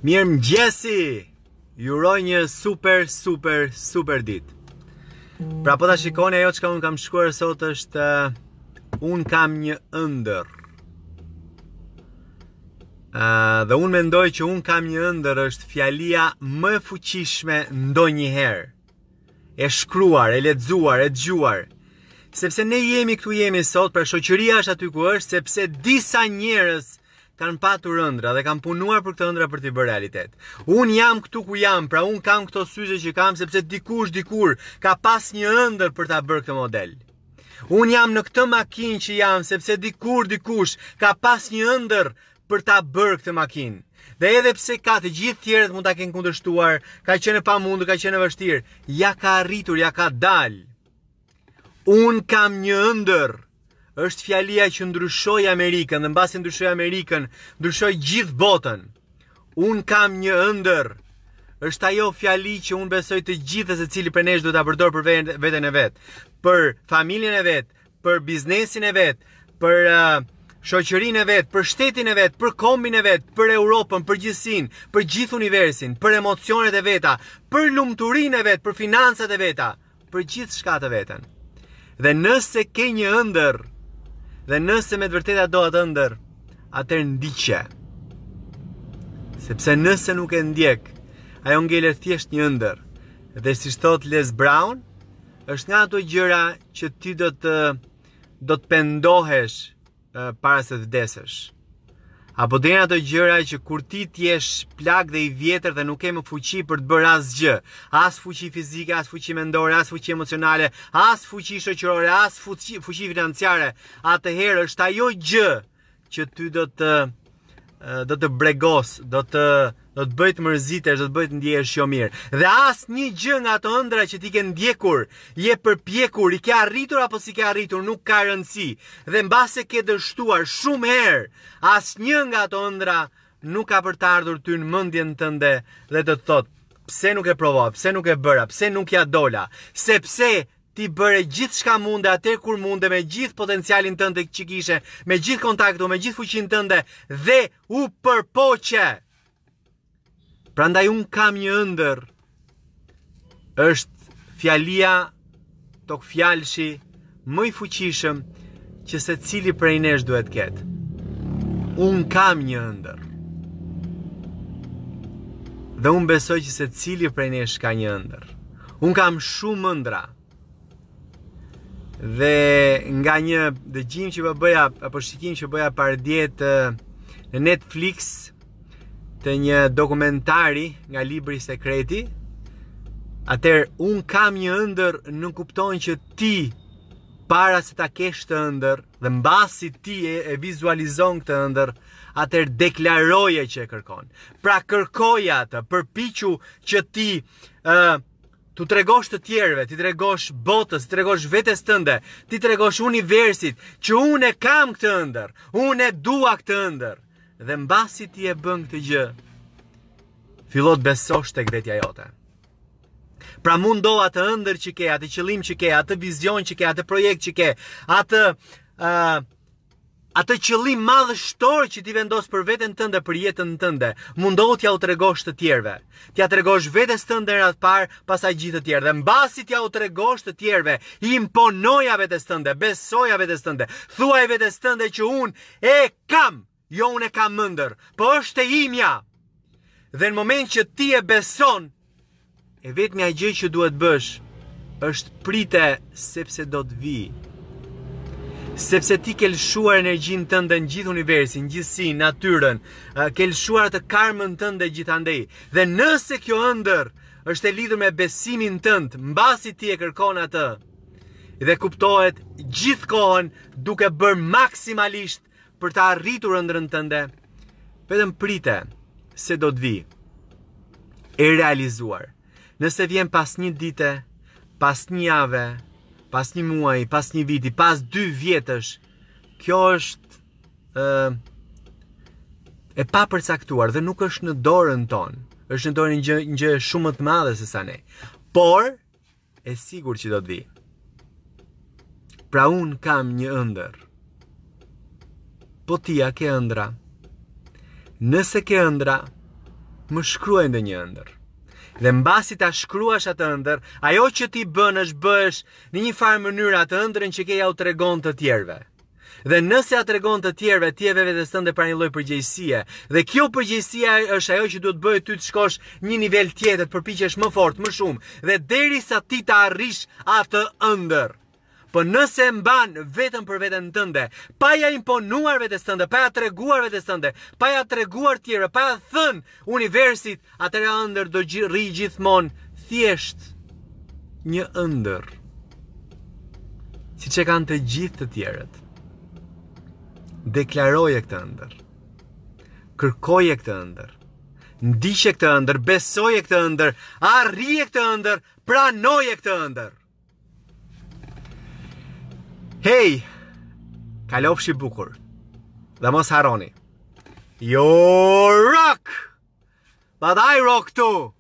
Mirë mëgjesi, juroj një super dit. Pra po ta shikoni, ajo çka unë kam shkuar sot është unë kam një ëndër. Dhe unë mendoj që unë kam një ëndër është fjalia më e fuqishme ndonjëherë. E shkruar, e lexuar, e dëgjuar. Sepse ne jemi sot, pra shoqëria është aty ku është, sepse disa njerëz kanë patur ëndra dhe kanë punuar për këtë ëndra për t'i bërë realitet. Unë jam këtu ku jam, pra unë kam këto syze që kam, sepse dikur ka pas një ëndër për ta bërë këtë model. Unë jam në këtë makinë që jam, sepse dikush ka pas një ëndër për ta bërë këtë makinë. Dhe edhe pse ka të gjithë tjerët mund ta kenë kundërshtuar, ka qenë pamundur, ka qenë vështirë, ja ka arritur, ja ka dalë. Unë kam një ëndër. Është fjalia që ndryshoi Amerikën, dhe mbasi ndryshoi Amerikën, ndryshoi gjithë botën. Unë kam një ëndër. Është ajo fjali që unë besoj të gjithë se cili prej nesh duhet ta përdor për veten e vet, për familjen e vet, për biznesin e vet, për shoqërinë e vet, për shtetin e vet, për kombin e vet, për Europën, për gjithësinë, për gjithë universin, për emocionet e veta, për lumturinë e vet, për financat e veta, për gjithë shka të veten. Dhe nëse ke një ëndër, dhe nëse me të vërteta do atë ëndër, atëherë ndiqe. Sepse nëse nuk e ndjek, ajo ngelet thjesht një ëndër. Dhe si thot Les Brown, është nga ato gjëra që ti do të pendohesh para se të vdesësh. Apo dhe nga ato gjëra që kur ti t'jesh plak dhe i vjetër dhe nuk ke më fuqi për të bërë asgjë, as fuqi fizike, as fuqi mendore, as fuqi emocionale, as fuqi shoqërore, as fuqi financiare, atëherë është ajo gjë që ty do të bregos, do të bëj të mërzitesh, do të bëj të ndjehesh jo mirë. Dhe as një gjë nga ato ëndra që ti ke ndjekur, je përpjekur, i ke arritur apo si ke arritur, nuk ka rëndësi. Dhe mbase ke dështuar shumë herë, as një nga ato ëndra nuk ka për të ardhur ty në mendjen tënde dhe të thotë, pse nuk e provova, pse nuk e bëra, pse nuk ja dola, sepse ti bëre gjithë shka munde, atër kur munde, me gjithë potencialin tënde që kishe, me gjithë kontaktu, me gjithë fuqin tënde, dhe u përpoqe. Prandaj unë kam një ëndër, është fjalia, tok fjalshi, më i fuqishëm që se cili prej nesh duhet ketë. Unë kam një ëndër. Dhe unë besoj që se cili prej nesh ka një ëndër. Unë kam shumë ëndra. Dhe nga një dëgjim që bëja, apo shikim që bëja paradjet në Netflix, të një dokumentari nga libri sekreti, atëherë unë kam një ëndër nuk kupton që ti para se ta kesh të ëndër dhe mbasi ti e vizualizon këtë ëndër, atëherë deklaroje që e kërkon. Pra kërkoje atë, përpiqu që ti tu tregosh të tjerëve, ti tregosh botës, ti tregosh vetes tënde, ti tregosh universit që unë e kam këtë ëndër, unë e dua këtë ëndër. Dhe mbasi ti e bën këtë gjë, fillot besosh tek vetja jote. Pra mundo atë ëndër që ke, atë qëllim që ke, atë vizion që ke, atë projekt që ke, atë qëllim madhështor që ti vendos për veten tënde, për jetën tënde, mundohu t'ja u tregosh të tjerëve. T'ja tregosh vetes tënde në atë parë, pastaj gjithë të tjerë. Dhe mbasi t'ja u tregosh të tjerëve, imponoja vetes tënde, besoja vetes tënde, thuaj vetes tënde që unë e kam. Jo, unë e kam ëndër, po është e imja. Dhe në moment që ti e beson, e vetmja gjë që duhet bësh, është prite sepse do të vi. Sepse ti ke lëshuar energjinë tënde në gjithë universin, gjithësinë, natyrën, ke lëshuar të karmën tënde gjithandej. Dhe nëse kjo ëndër është e lidhur me besimin tënd, mbasi ti e kërkon atë, dhe kuptohet gjithë kohën duke bërë maksimalisht për të arritur ëndrrën tënde, vetëm prite se do të vi e realizuar. Nëse vjen pas një dite, pas një jave, pas një muaj, pas një viti, pas 2 vjetësh, kjo është e papërcaktuar dhe nuk është në dorën tonë. Është në dorën një gjë shumë më të madhe se sa ne. Por e sigurt që do të vi. Pra unë kam një ëndër. Po tia ke ëndra. Nëse ke ëndra, më shkruaj ndonjë ëndër. Dhe mbasi ta shkruash atë ëndër, ajo që ti bën është bësh në një farë mënyrë atë ëndrën që ke ja u tregon të tjerëve. Dhe nëse ja tregon të tjerëve, ti e ve vetes tënde pra një lloj përgjegjësie. Dhe kjo përgjegjësia është ajo që duhet bëhet ty të shkosh një nivel tjetër, të përpiqesh më fort, më shumë, dhe derisa ti ta arrish atë ëndër. Po nëse mban vetëm për veten tënde, pa ja imponuar vetes tënde, pa ja treguar vetes tënde, pa ja treguar tjerë, pa ja thënë universit, atëra ëndër do rri gjithmonë thjesht një ëndër. Siç e kanë të gjithë të tjerët. Deklaroje këtë ëndër. Kërkoje këtë ëndër. Ndiqe këtë ëndër, besoje këtë ëndër, arrije këtë ëndër, pranoje këtë ëndër. Hey, kalofshi bukur. Dhe mos harroni. You rock! But I rock too!